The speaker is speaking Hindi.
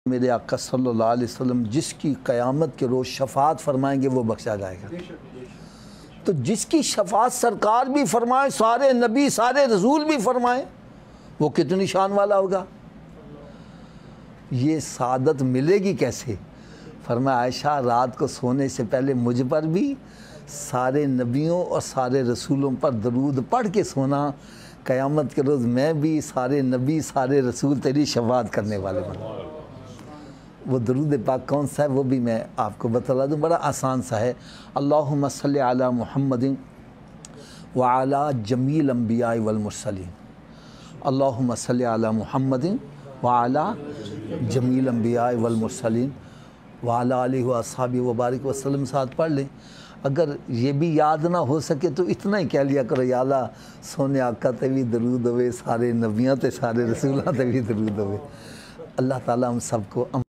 मेरे आका सल्लल्लाहु अलैहि वसल्लम जिसकी क़यामत के रोज़ शफ़ाअत फरमाएंगे वो बख्शा जाएगा। तो जिसकी शफ़ाअत सरकार भी फरमाए, सारे नबी सारे रसूल भी फरमाए, वो कितनी शान वाला होगा। ये सादत मिलेगी कैसे? फरमाया आयशा रात को सोने से पहले मुझ पर भी सारे नबियों और सारे रसूलों पर दरूद पढ़ के सोना, क़यामत के रोज़ मैं भी सारे नबी सारे रसूल तेरी शफ़ाअत करने वाले बन। वो दरूद पाक कौन सा है वो भी मैं आपको बता दूँ, बड़ा आसान सा है। अल्लाहुम्मा सल्लि अला मुहम्मदिन व अला जमील अंबिया वल मुरसलीन। अल्लाहुम्मा सल्लि अला मुहम्मदिन व अला जमील अंबिया वल मुरसलीन व अला आलिहि व अस्हाबी व बारिक वसल्लम साथ पढ़ लें। अगर ये भी याद ना हो सके तो इतना ही कह लिया करो, या अल्लाह सोने आका ते भी दरूद होवे, सारे नबियाँ ते सारे रसूलां ते भी दरूद होवे। अल्लाह ताला हम सबको